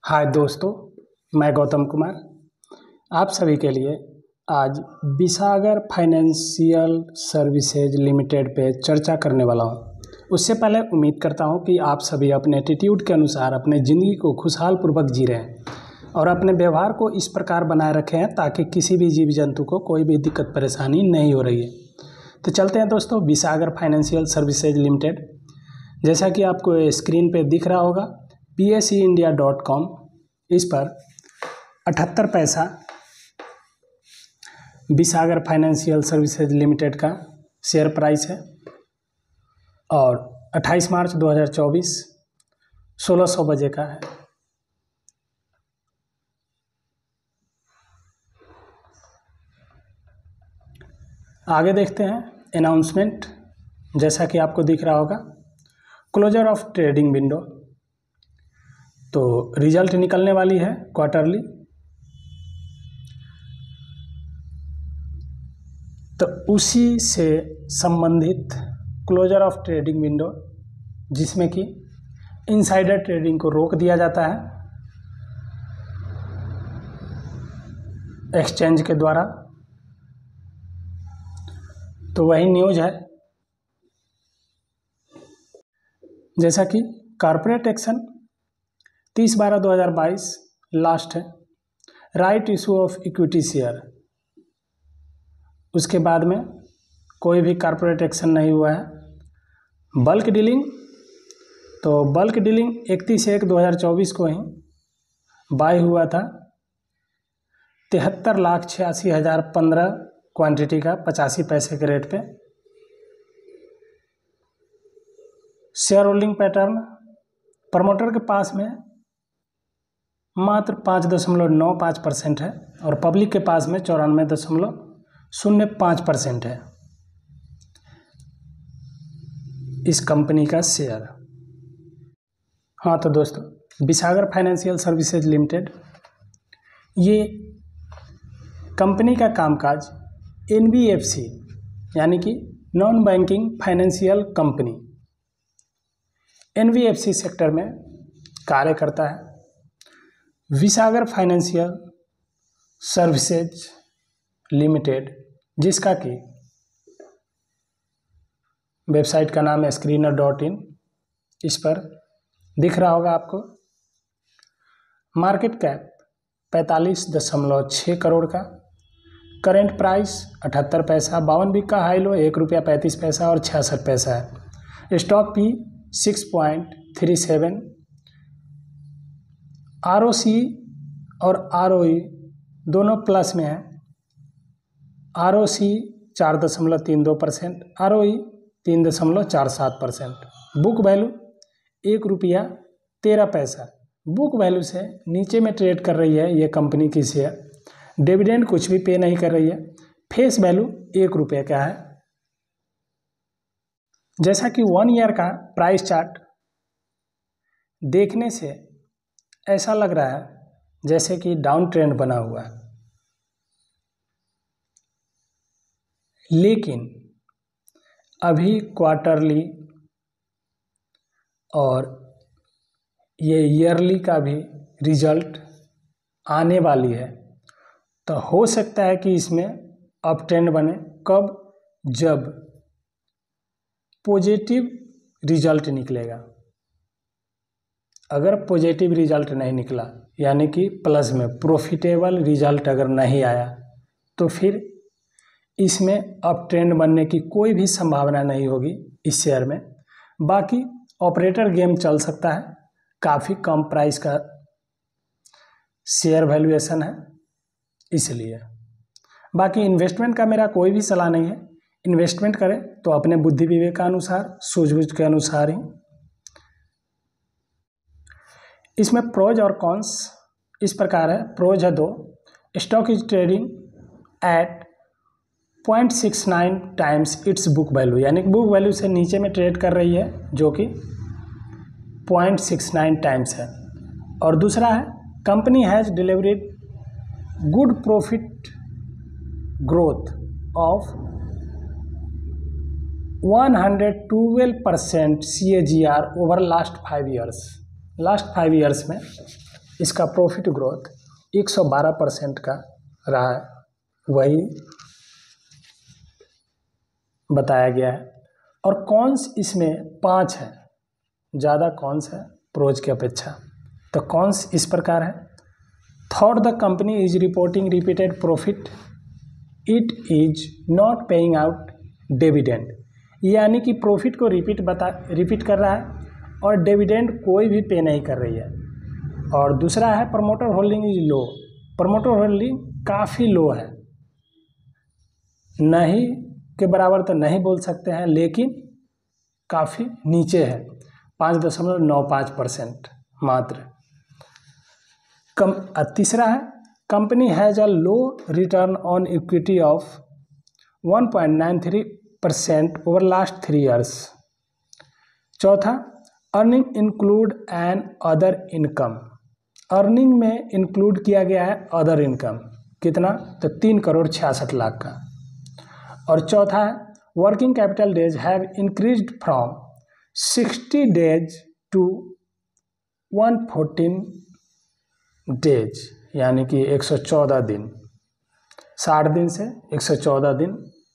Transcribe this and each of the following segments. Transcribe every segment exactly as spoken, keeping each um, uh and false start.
हाय दोस्तों, मैं गौतम कुमार आप सभी के लिए आज विसागर फाइनेंशियल सर्विसेज लिमिटेड पे चर्चा करने वाला हूँ। उससे पहले उम्मीद करता हूँ कि आप सभी अपने एटीट्यूड के अनुसार अपने ज़िंदगी को खुशहाल पूर्वक जी रहे हैं और अपने व्यवहार को इस प्रकार बनाए रखे हैं ताकि किसी भी जीव जंतु को कोई भी दिक्कत परेशानी नहीं हो रही है। तो चलते हैं दोस्तों, विसागर फाइनेंशियल सर्विसेज लिमिटेड, जैसा कि आपको स्क्रीन पे दिख रहा होगा, P S E India dot com, इस पर अठहत्तर पैसा विसागर फाइनेंशियल सर्विसेज लिमिटेड का शेयर प्राइस है और अट्ठाईस मार्च दो हज़ार चौबीस सोलह सौ बजे का है। आगे देखते हैं अनाउंसमेंट। जैसा कि आपको दिख रहा होगा, क्लोजर ऑफ ट्रेडिंग विंडो, तो रिजल्ट निकलने वाली है क्वार्टरली। तो उसी से संबंधित क्लोजर ऑफ ट्रेडिंग विंडो, जिसमें कि इनसाइडर ट्रेडिंग को रोक दिया जाता है एक्सचेंज के द्वारा, तो वही न्यूज है। जैसा कि कॉर्पोरेट एक्शन तीस बारह दो हज़ार बाईस लास्ट है, right issue of equity share, उसके बाद में कोई भी कॉर्पोरेट एक्शन नहीं हुआ है। बल्क डीलिंग, तो बल्क डीलिंग इकतीस एक दो हज़ार चौबीस को ही बाय हुआ था तिहत्तर लाख छियासी हज़ार पंद्रह क्वांटिटी का पचासी पैसे के रेट पे। शेयर होल्डिंग पैटर्न, प्रमोटर के पास में मात्र पाँच दशमलव नौ पाँच परसेंट है और पब्लिक के पास में चौरानवे दशमलव शून्य पाँच परसेंट है इस कंपनी का शेयर। हाँ तो दोस्तों, विसागर फाइनेंशियल सर्विसेज लिमिटेड, ये कंपनी का कामकाज एन बी एफ सी यानी कि non banking financial company N B F C sector में कार्य करता है। विसागर फाइनेंशियल सर्विसेज लिमिटेड, जिसका कि वेबसाइट का नाम है स्क्रीनर डॉट इन, इस पर दिख रहा होगा आपको। मार्केट कैप पैंतालीस दशमलव छः करोड़ का, करेंट प्राइस अठहत्तर पैसा, बावन वीक का हाई लो एक रुपया पैंतीस पैसा और छियासठ पैसा है। Stock P six point three seven, R O C और आर ओ ई दोनों प्लस में है। आर ओ सी चार दशमलव तीन दो परसेंट, आर ओ ई तीन दशमलव चार सात परसेंट। बुक वैल्यू एक रुपया तेरह पैसा, बुक वैल्यू से नीचे में ट्रेड कर रही है ये कंपनी की शेयर। डिविडेंड कुछ भी पे नहीं कर रही है। फेस वैल्यू एक रुपये का है। जैसा कि वन ईयर का प्राइस चार्ट देखने से ऐसा लग रहा है जैसे कि डाउन ट्रेंड बना हुआ है, लेकिन अभी क्वार्टरली और ये ईयरली का भी रिजल्ट आने वाली है, तो हो सकता है कि इसमें अप ट्रेंड बने। कब? जब पॉजिटिव रिजल्ट निकलेगा। अगर पॉजिटिव रिजल्ट नहीं निकला, यानी कि प्लस में प्रॉफिटेबल रिजल्ट अगर नहीं आया, तो फिर इसमें अप ट्रेंड बनने की कोई भी संभावना नहीं होगी इस शेयर में। बाकी ऑपरेटर गेम चल सकता है, काफ़ी कम प्राइस का शेयर वैल्यूएशन है इसलिए। बाकी इन्वेस्टमेंट का मेरा कोई भी सलाह नहीं है। इन्वेस्टमेंट करें तो अपने बुद्धि विवेक के अनुसार, सूझबूझ के अनुसार ही। इसमें प्रोज और कॉन्स इस प्रकार है। प्रोज है दो, stock is trading at point six nine times its book value, यानी कि बुक वैल्यू से नीचे में ट्रेड कर रही है, जो कि पॉइंट सिक्स नाइन टाइम्स है। और दूसरा है, company has delivered good profit growth of one hundred twelve percent C A G R over last five years. Last five years में इसका प्रॉफिट ग्रोथ एक सौ बारह परसेंट का रहा है, वही बताया गया है। और कॉन्स इसमें पाँच है, ज़्यादा कॉन्स है प्रोज की अपेक्षा। तो कॉन्स इस प्रकार है, though the company is reporting repeated profit, it is not paying out dividend, यानी कि प्रॉफिट को रिपीट बता रिपीट कर रहा है और डिविडेंड कोई भी पे नहीं कर रही है। और दूसरा है promoter holding is low, promoter holding काफ़ी लो है, नहीं के बराबर तो नहीं बोल सकते हैं, लेकिन काफ़ी नीचे है, पाँच दशमलव नौ पाँच परसेंट मात्र। कम तीसरा है company has a low return on equity of one point nine three percent over last three years. चौथा earning include an other income, earning में इंक्लूड किया गया है अदर इनकम, कितना, तो तीन करोड़ छियासठ लाख का। और चौथा है working capital days have increased from sixty days to one fourteen days, यानी कि एक सौ चौदह दिन, साठ दिन से एक सौ चौदह दिन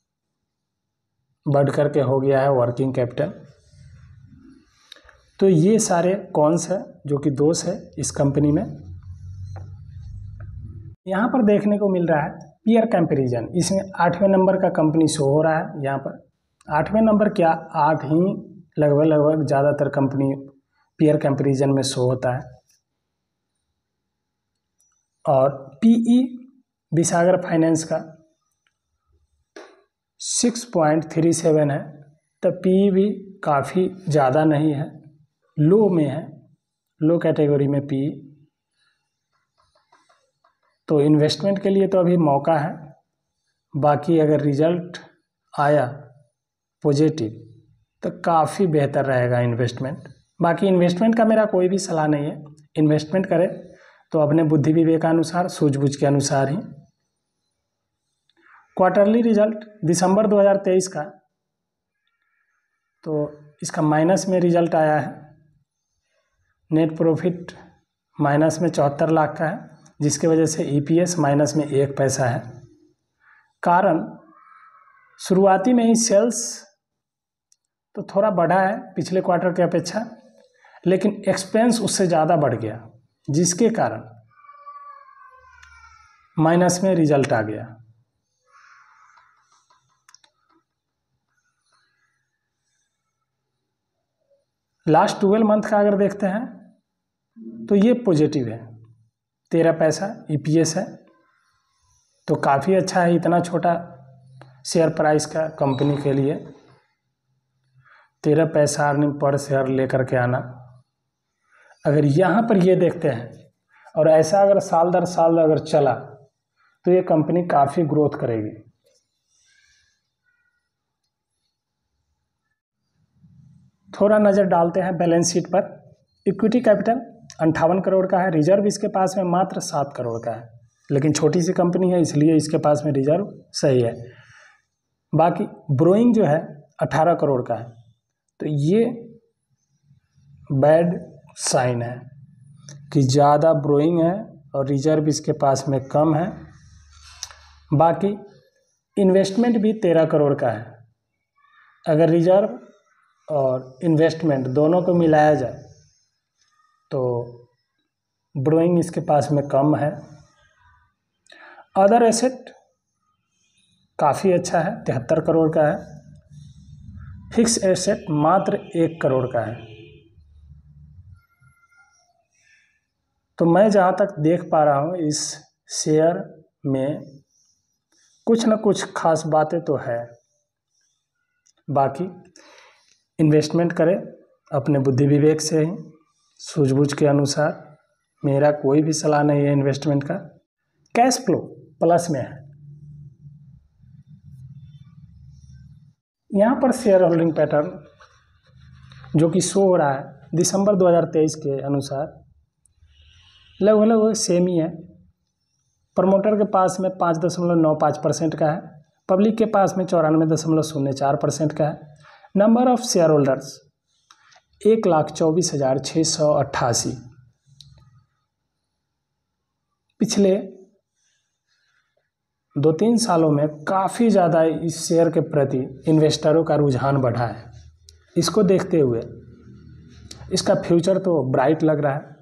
बढ़ करके हो गया है वर्किंग कैपिटल। तो ये सारे कॉन्स है जो कि दोष है इस कंपनी में। यहाँ पर देखने को मिल रहा है पीयर कंपैरिजन, इसमें आठवें नंबर का कंपनी शो हो रहा है। यहाँ पर आठवें नंबर क्या, आठ ही लगभग लगभग ज़्यादातर कंपनी पीयर कंपैरिजन में शो होता है। और पीई विसागर फाइनेंस का सिक्स पॉइंट थ्री सेवन है, तो पीई भी काफ़ी ज़्यादा नहीं है, लो में है, लो कैटेगरी में पीई। तो इन्वेस्टमेंट के लिए तो अभी मौका है, बाकी अगर रिजल्ट आया पॉजिटिव तो काफ़ी बेहतर रहेगा इन्वेस्टमेंट। बाकी इन्वेस्टमेंट का मेरा कोई भी सलाह नहीं है, इन्वेस्टमेंट करें तो अपने बुद्धि विवेकानुसार, सूझबूझ के अनुसार ही। क्वार्टरली रिजल्ट दिसंबर दो हज़ार तेईस का, तो इसका माइनस में रिजल्ट आया है, नेट प्रॉफिट माइनस में चौहत्तर लाख का है, जिसके वजह से ईपीएस माइनस में एक पैसा है। कारण शुरुआती में ही सेल्स तो थोड़ा बढ़ा है पिछले क्वार्टर के अपेक्षा, लेकिन एक्सपेंस उससे ज़्यादा बढ़ गया, जिसके कारण माइनस में रिजल्ट आ गया। लास्ट ट्वेल्व मंथ का अगर देखते हैं तो ये पॉजिटिव है, तेरह पैसा ईपीएस है, तो काफ़ी अच्छा है इतना छोटा शेयर प्राइस का कंपनी के लिए। तेरह पैसा अर्निंग पर शेयर लेकर के आना, अगर यहाँ पर ये देखते हैं और ऐसा अगर साल दर साल अगर चला तो ये कंपनी काफ़ी ग्रोथ करेगी। थोड़ा नज़र डालते हैं बैलेंस शीट पर। इक्विटी कैपिटल अंठावन करोड़ का है, रिजर्व इसके पास में मात्र सात करोड़ का है, लेकिन छोटी सी कंपनी है इसलिए इसके पास में रिजर्व सही है। बाकी ब्रोइंग जो है अठारह करोड़ का है, तो ये बैड साइन है कि ज़्यादा ब्रोइंग है और रिजर्व इसके पास में कम है। बाकी इन्वेस्टमेंट भी तेरह करोड़ का है, अगर रिजर्व और इन्वेस्टमेंट दोनों को मिलाया जाए तो ब्रोइंग इसके पास में कम है। अदर एसेट काफ़ी अच्छा है, तिहत्तर करोड़ का है। फिक्स एसेट मात्र एक करोड़ का है। तो मैं जहाँ तक देख पा रहा हूँ इस शेयर में कुछ न कुछ खास बातें तो है। बाकी इन्वेस्टमेंट करें अपने बुद्धि विवेक से ही, सूझबूझ के अनुसार। मेरा कोई भी सलाह नहीं है इन्वेस्टमेंट का। कैश फ्लो प्लस में है। यहाँ पर शेयर होल्डिंग पैटर्न जो कि शो हो रहा है दिसंबर दो हज़ार तेईस के अनुसार लगभग लगभग सेम ही है। प्रमोटर के पास में पाँच दशमलव नौ पाँच परसेंट का है, पब्लिक के पास में चौरानवे दशमलव शून्य चार परसेंट का है। नंबर ऑफ शेयर होल्डर्स एक लाख चौबीस हज़ार छः सौ अट्ठासी। पिछले दो तीन सालों में काफ़ी ज़्यादा इस शेयर के प्रति इन्वेस्टरों का रुझान बढ़ा है। इसको देखते हुए इसका फ्यूचर तो ब्राइट लग रहा है।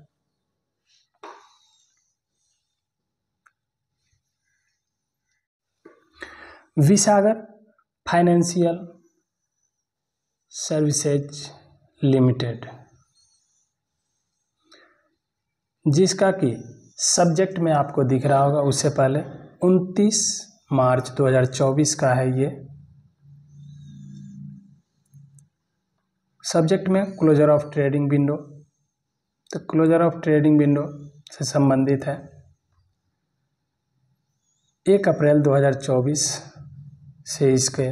विसागर फाइनेंशियल सर्विसेज लिमिटेड, जिसका कि सब्जेक्ट में आपको दिख रहा होगा, उससे पहले उनतीस मार्च दो हज़ार चौबीस का है ये। सब्जेक्ट में क्लोजर ऑफ ट्रेडिंग विंडो, तो क्लोजर ऑफ ट्रेडिंग विंडो से संबंधित है। एक अप्रैल दो हज़ार चौबीस से इसके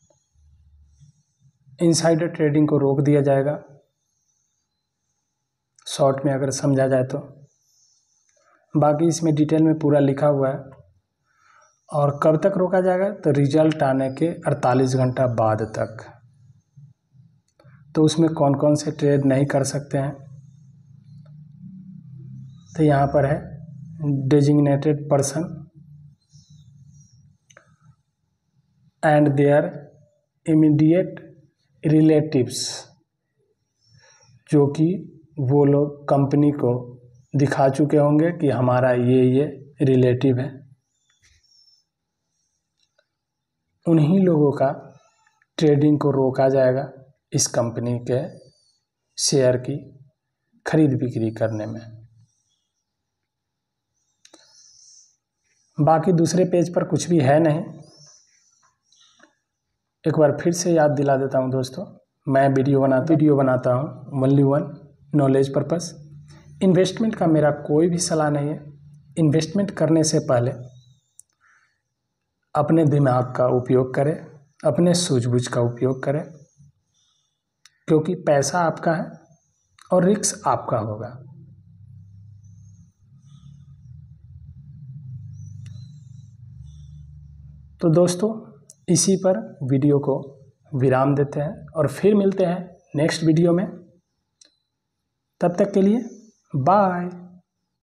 इनसाइडर ट्रेडिंग को रोक दिया जाएगा, शॉर्ट में अगर समझा जाए तो। बाकी इसमें डिटेल में पूरा लिखा हुआ है। और कब तक रोका जाएगा, तो रिजल्ट आने के अड़तालीस घंटा बाद तक। तो उसमें कौन कौन से ट्रेड नहीं कर सकते हैं, तो यहाँ पर है designated person and their immediate relatives, जो कि वो लोग कंपनी को दिखा चुके होंगे कि हमारा ये ये रिलेटिव है, उन्हीं लोगों का ट्रेडिंग को रोका जाएगा इस कंपनी के शेयर की खरीद बिक्री करने में। बाकी दूसरे पेज पर कुछ भी है नहीं। एक बार फिर से याद दिला देता हूं दोस्तों, मैं वीडियो बनाता वीडियो बनाता हूं only one knowledge purpose. Investment का मेरा कोई भी सलाह नहीं है। इन्वेस्टमेंट करने से पहले अपने दिमाग का उपयोग करें, अपने सूझबूझ का उपयोग करें, क्योंकि पैसा आपका है और रिस्क आपका होगा। तो दोस्तों, इसी पर वीडियो को विराम देते हैं और फिर मिलते हैं नेक्स्ट वीडियो में। तब तक के लिए बाय।